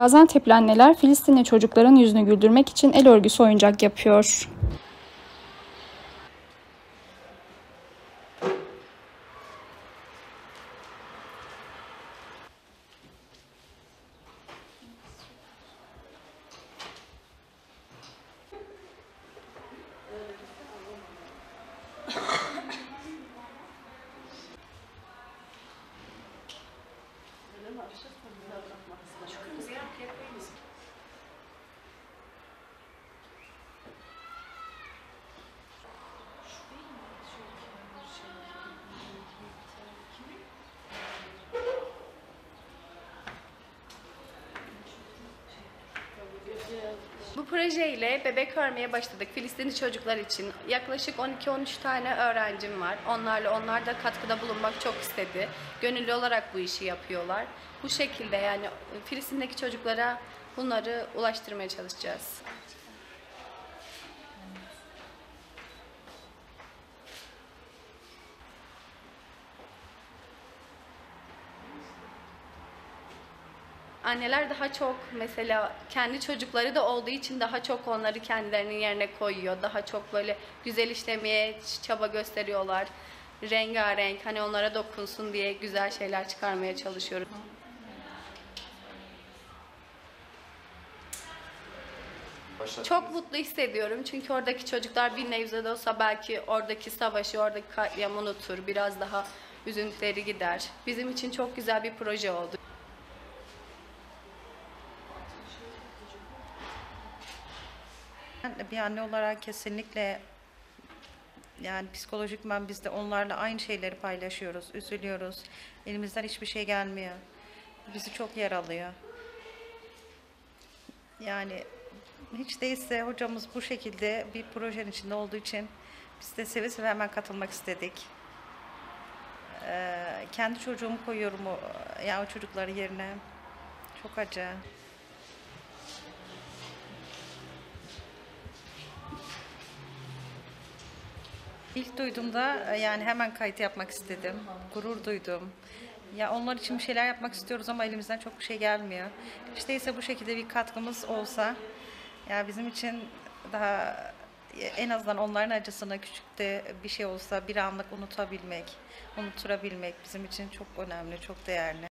Gaziantep'li anneler Filistinli çocukların yüzünü güldürmek için el örgüsü oyuncak yapıyor. Bu projeyle bebek örmeye başladık Filistinli çocuklar için. Yaklaşık 12-13 tane öğrencim var. Onlar da katkıda bulunmak çok istedi. Gönüllü olarak bu işi yapıyorlar. Bu şekilde yani Filistin'deki çocuklara bunları ulaştırmaya çalışacağız. Anneler daha çok mesela kendi çocukları da olduğu için daha çok onları kendilerinin yerine koyuyor. Daha çok böyle güzel işlemeye çaba gösteriyorlar. Rengarenk hani onlara dokunsun diye güzel şeyler çıkarmaya çalışıyoruz. Çok mutlu hissediyorum çünkü oradaki çocuklar bir nebze de olsa belki oradaki savaşı, oradaki katliamı unutur. Biraz daha üzüntüleri gider. Bizim için çok güzel bir proje oldu. Bir anne olarak kesinlikle yani psikolojikman biz de onlarla aynı şeyleri paylaşıyoruz, üzülüyoruz. Elimizden hiçbir şey gelmiyor. Bizi çok yaralıyor. Yani hiç değilse hocamız bu şekilde bir projenin içinde olduğu için biz de seve seve hemen katılmak istedik. Kendi çocuğumu koyuyorum o çocukların yerine. Çok acı. İlk duyduğumda yani hemen kayıt yapmak istedim. Gurur duydum. Ya onlar için bir şeyler yapmak istiyoruz ama elimizden çok bir şey gelmiyor. İşte ise bu şekilde bir katkımız olsa ya bizim için daha en azından onların acısını küçük de bir şey olsa bir anlık unutabilmek, unutturabilmek bizim için çok önemli, çok değerli.